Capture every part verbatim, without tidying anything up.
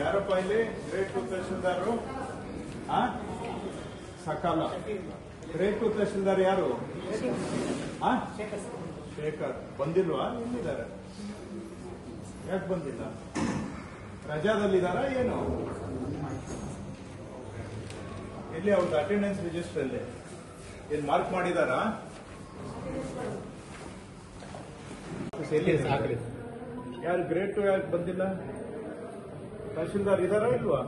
ಯಾರಪ್ಪ ಇಲ್ಲಿ grade two tahsildar? Sakala grade two tahsildar ಯಾರು? ಶೇಖರ್ ಬಂದಿಲ್ವಾ? ಎಲ್ಲಿದ್ದಾರೆ? ಯಾಕೆ ಬಂದಿಲ್ಲ? ರಜಾದಲ್ಲಿದ್ದಾರ ಏನು? ಎಲ್ಲಿ ಅವ್ರದ್ದು ಅಟೆಂಡೆನ್ಸ್ ರಿಜಿಸ್ಟರ್ ಅಲ್ಲಿ ಏನ್ ಮಾರ್ಕ್ ಮಾಡಿದಾರಾ? ಯಾರು ಗ್ರೇಟ್ ಟು ಯಾಕೆ ಬಂದಿಲ್ಲ? ತಹಶೀಲ್ದಾರ್ ಇದಾರಾ ಇಲ್ವಾ?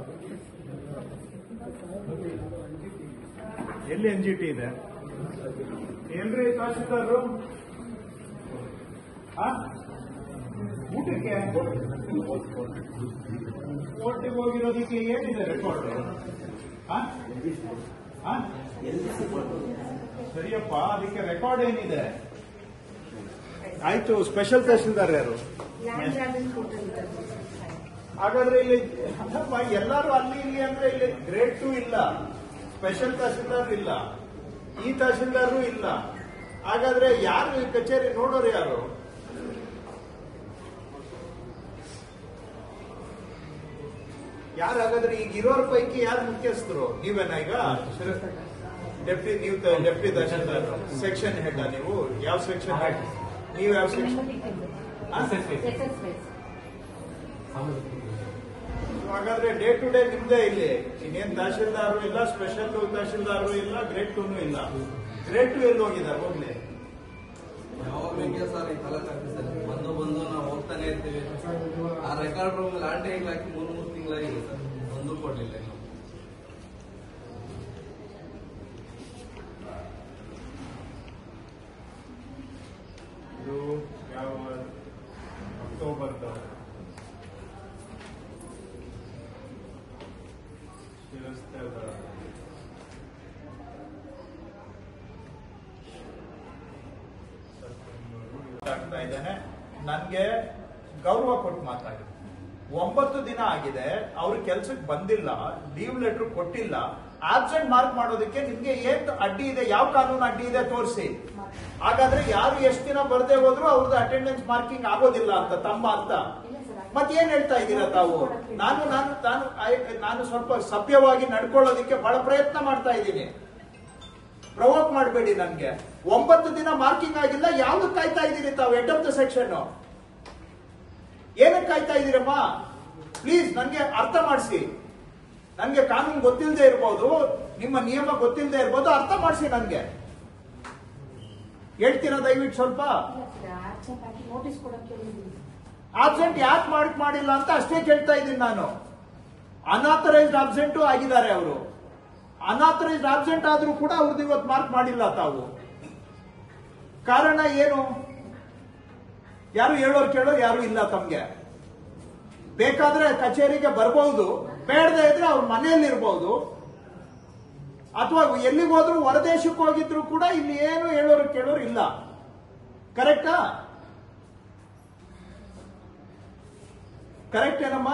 ಎಲ್ಲಿ ಎನ್ ಜಿ ಟಿ ಇದೆ? ಎಲ್ರಿ ತಹಶೀಲ್ದಾರರು? ಊಟಕ್ಕೆ ಕೋರ್ಟಿಗೆ ಹೋಗಿರೋದಕ್ಕೆ ಏನಿದೆ ರೆಕಾರ್ಡ್? ಸರಿಯಪ್ಪ, ಅದಕ್ಕೆ ರೆಕಾರ್ಡ್ ಏನಿದೆ? ಆಯ್ತು, ಸ್ಪೆಷಲ್ ತಹಶೀಲ್ದಾರ್ ಯಾರು? ಹಾಗಾದ್ರೆ ಇಲ್ಲಿ ಎಲ್ಲರೂ ಅಲ್ಲಿ ಇಲ್ಲಿ ಅಂದ್ರೆ ಇಲ್ಲಿ ಗ್ರೇಡ್ ಟು ಇಲ್ಲ, ಸ್ಪೆಷಲ್ ತಹಶೀಲ್ದಾರ್ ಇಲ್ಲ, ಈ ತಹಶೀಲ್ದಾರ್ ಇಲ್ಲ. ಹಾಗಾದ್ರೆ ಯಾರು ಈ ಕಚೇರಿ ನೋಡೋರು ಯಾರು? ಯಾರು? ಹಾಗಾದ್ರೆ ಈಗ ಇರೋರ ಪೈಕಿ ಯಾರು ಮುಖ್ಯಸ್ಥರು? ನೀವೇನಾ ಈಗ? ಡೆಪ್ಟಿ ನೀವು ಡೆಪ್ಟಿ ತಹಶೀಲ್ದಾರ್ ಸೆಕ್ಷನ್ ಹೆಡ್ ನೀವು? ಯಾವ ಸೆಕ್ಷನ್ ಹೆಡ್ ನೀವು? ಯಾವ ಸೆಕ್ಷನ್? ಹಾಗಾದ್ರೆ ಡೇ ಟು ಡೇ ನಿಮ್ದೇ ಇಲ್ಲಿ. ಇನ್ನೇನ್ ತಹಶೀಲ್ದಾರು ಇಲ್ಲ, ಸ್ಪೆಷಲ್ ತಹಶೀಲ್ದಾರು ಇಲ್ಲ, ಗ್ರೇಡ್ ಟೂನು ಇಲ್ಲ. ಗ್ರೇಡ್ ಟು ಎಲ್ಲಿ ಹೋಗಿದ್ದಾರೆ? ಹೋಗ್ಲಿ ಯಾವಾಗ ಬೇಕಿದೆ ಸರ್ ಈ ತಾಲೂಕು ಆಫೀಸಲ್ಲಿ ಬಂದು ಬಂದು ನಾವು ಹೋಗ್ತಾನೆ ಇರ್ತೀವಿ. ಆ ರೆಕಾರ್ಡ್ ರೂಮ್ ಲಾಂಟಿ ಹಾಕಿ ಮೂರು ಮೂರು ತಿಂಗಳಾಗಿದೆ ಸರ್, ಒಂದು ಕೊಡ್ಲಿಲ್ಲ. ಇದು ಯಾವ ಅಕ್ಟೋಬರ್ ಆಗ್ತಾ ಇದ್ದೇನೆ. ನನ್ಗೆ ಗೌರವ ಕೊಟ್ಟು ಮಾತಾಡಿ. ಒಂಬತ್ತು ದಿನ ಆಗಿದೆ, ಅವ್ರ ಕೆಲ್ಸಕ್ಕೆ ಬಂದಿಲ್ಲ, ಲೀವ್ ಲೆಟರ್ ಕೊಟ್ಟಿಲ್ಲ, ಆಬ್ಸೆಂಟ್ ಮಾರ್ಕ್ ಮಾಡೋದಕ್ಕೆ ನಿಮ್ಗೆ ಏನ್ ಅಡ್ಡಿ ಇದೆ? ಯಾವ ಕಾನೂನು ಅಡ್ಡಿ ಇದೆ ತೋರಿಸಿ. ಹಾಗಾದ್ರೆ ಯಾರು ಎಷ್ಟು ದಿನ ಬರ್ದೇ ಹೋದ್ರು ಅವ್ರದ್ದು ಅಟೆಂಡೆನ್ಸ್ ಮಾರ್ಕಿಂಗ್ ಆಗೋದಿಲ್ಲ ಅಂತ ತಮ್ಮ ಅಂತ ಮತ್ತೇನ್ ಹೇಳ್ತಾ ಇದ್ದೀರಾ ತಾವು? ನಾನು ನಾನು ನಾನು ನಾನು ಸ್ವಲ್ಪ ಸಭ್ಯವಾಗಿ ನಡ್ಕೊಳ್ಳೋದಿಕ್ಕೆ ಬಹಳ ಪ್ರಯತ್ನ ಮಾಡ್ತಾ ಇದ್ದೀನಿ. ಪ್ರವೋಕ್ ಮಾಡಬೇಡಿ ನನ್ಗೆ. ಒಂಬತ್ತು ದಿನ ಮಾರ್ಕಿಂಗ್ ಆಗಿಲ್ಲ, ಯಾವ್ದಕ್ಕೆ ಕಾಯ್ತಾ ಇದ್ದೀರಿ ತಾವು? ಹೆಡ್ ಆಫ್ ದ ಸೆಕ್ಷನ್ ಏನಕ್ಕೆ ಕಾಯ್ತಾ ಇದ್ದೀರಮ್ಮ? ಪ್ಲೀಸ್ ನನ್ಗೆ ಅರ್ಥ ಮಾಡಿಸಿ. ನನ್ಗೆ ಕಾನೂನು ಗೊತ್ತಿಲ್ಲದೆ ಇರ್ಬೋದು, ನಿಮ್ಮ ನಿಯಮ ಗೊತ್ತಿಲ್ಲದೆ ಇರ್ಬೋದು, ಅರ್ಥ ಮಾಡಿಸಿ ನನ್ಗೆ. ಹೇಳ್ತೀರಾ ದಯವಿಟ್ಟು ಸ್ವಲ್ಪ? ಆಬ್ಸೆಂಟ್ ಯಾಕೆ ಮಾರ್ಕ್ ಮಾಡಿಲ್ಲ ಅಂತ ಅಷ್ಟೇ ಕೇಳ್ತಾ ಇದ್ದೀನಿ ನಾನು. ಅನಾಥರೈಸ್ಡ್ ಆಬ್ಸೆಂಟ್ ಆಗಿದ್ದಾರೆ ಅವರು. ಅನಾಥರೈಸ್ಡ್ ಆಬ್ಸೆಂಟ್ ಆದ್ರೂ ಕೂಡ ಅವ್ರದ್ದು ಇವತ್ತು ಮಾರ್ಕ್ ಮಾಡಿಲ್ಲ ತಾವು. ಕಾರಣ ಏನು? ಯಾರು ಹೇಳೋರು ಕೇಳೋರು ಯಾರು ಇಲ್ಲ ತಮ್ಗೆ. ಬೇಕಾದ್ರೆ ಕಚೇರಿಗೆ ಬರಬಹುದು, ಬೇಡದೇ ಇದ್ರೆ ಅವ್ರ ಮನೆಯಲ್ಲಿ ಇರಬಹುದು, ಅಥವಾ ಎಲ್ಲಿಗೆ ಹೋದ್ರು ಹೊರದೇಶಕ್ಕೆ ಹೋಗಿದ್ರು ಕೂಡ ಇಲ್ಲಿ ಏನು ಹೇಳೋರು ಕೇಳೋರು ಇಲ್ಲ. ಕರೆಕ್ಟಾ? ಕರೆಕ್ಟ್ ಏನಮ್ಮ?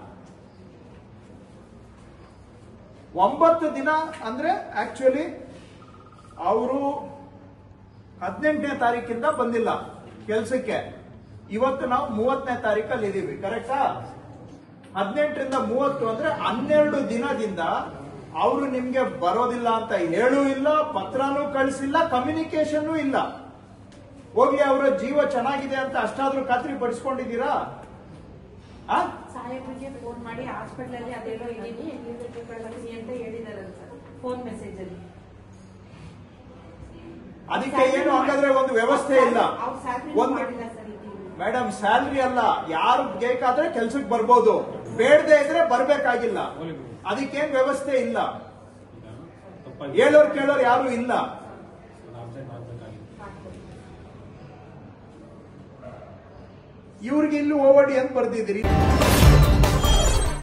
ಒಂಬತ್ತು ದಿನ ಅಂದ್ರೆ ಆಕ್ಚುಲಿ ಅವರು ಹದಿನೆಂಟನೇ ತಾರೀಕಿಂದ ಬಂದಿಲ್ಲ ಕೆಲಸಕ್ಕೆ. ಇವತ್ತು ನಾವು ಮೂವತ್ತನೇ ತಾರೀಕಲ್ಲಿ ಇದೀವಿ. ಕರೆಕ್ಟಾ? ಹದಿನೆಂಟರಿಂದ ಮೂವತ್ತು ಅಂದ್ರೆ ಹನ್ನೆರಡು ದಿನದಿಂದ ಅವರು ನಿಮ್ಗೆ ಬರೋದಿಲ್ಲ ಅಂತ ಹೇಳೂ ಇಲ್ಲ, ಪತ್ರನೂ ಕಳಿಸಿಲ್ಲ, ಕಮ್ಯುನಿಕೇಶನ್ ಇಲ್ಲ. ಹೋಗ್ಲಿ, ಅವರ ಜೀವ ಚೆನ್ನಾಗಿದೆ ಅಂತ ಅಷ್ಟಾದ್ರೂ ಖಾತ್ರಿ ಪಡಿಸ್ಕೊಂಡಿದ್ದೀರಾ? ಸಾಹೇಬ್ರಿಗೆ ಫೋನ್ ಮಾಡಿ ಹಾಸ್ಪಿಟಲ್ ಅಲ್ಲಿ ಅದೆಲ್ಲೋ ಇದೀನಿ ಅಂತ ಹೇಳಿದಾರೆ ಫೋನ್ ಮೆಸೇಜ್ ಅಲ್ಲಿ. ಅದಕ್ಕೆ ಏನು ಹಾಗಾದ್ರೆ ಒಂದು ವ್ಯವಸ್ಥೆ ಇಲ್ಲ. ಒಂದು ಮೇಡಮ್, ಸ್ಯಾಲ್ರಿ ಅಲ್ಲ, ಯಾರು ಬೇಕಾದ್ರೆ ಕೆಲ್ಸಕ್ಕೆ ಬರ್ಬೋದು, ಬೇಡದೆ ಇದ್ರೆ ಬರ್ಬೇಕಾಗಿಲ್ಲ. ಅದಕ್ಕೇನ್ ವ್ಯವಸ್ಥೆ ಇಲ್ಲ. ಹೇಳೋರು ಕೇಳೋರು ಯಾರು ಇಲ್ಲ. ಇವ್ರಿಗೆ ಇಲ್ಲಿ ಓವಡಿ ಅಂತ ಬರ್ದಿದ್ರಿ.